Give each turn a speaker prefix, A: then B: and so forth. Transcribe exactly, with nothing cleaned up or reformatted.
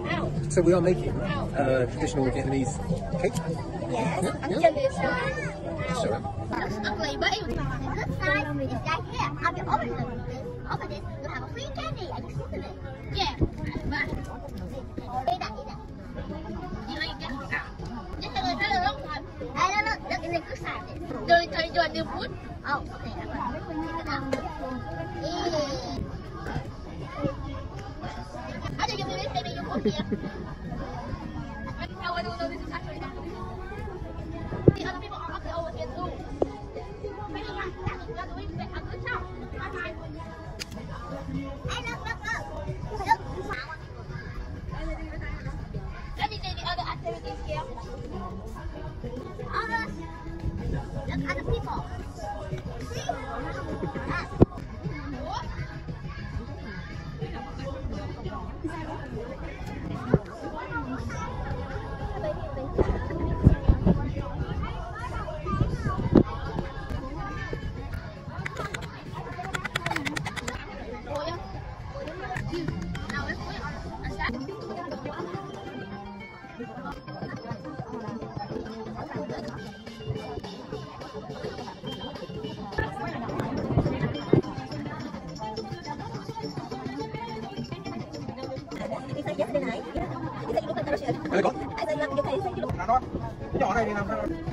A: So we are making uh, traditional Vietnamese cake.
B: Yes,
A: Yeah,
B: I'm
A: yeah.
B: gonna try.
A: Show it.
B: Looks ugly, but it was this side is right here. I'll be open this. Open this. You have a free candy. I just open it. Yeah. But eat that, eat that. You know you get it out. Just a little, a long time. I don't know. Look in the good side. Do you do you want to put? Oh, okay. I'm gonna take it out. Eee. How do you do this? Maybe you put here. No, I don't know. This is actually not good. The other people are up there over here too. Maybe not. That's not doing a good job. Okay. Hey, look, look, look. Look. Let me see the other activities here. Others. Look at the people. See? Yes. What?
A: Đây có.
B: Anh sẽ làm cái này.
C: Nó nhỏ này thì làm sao?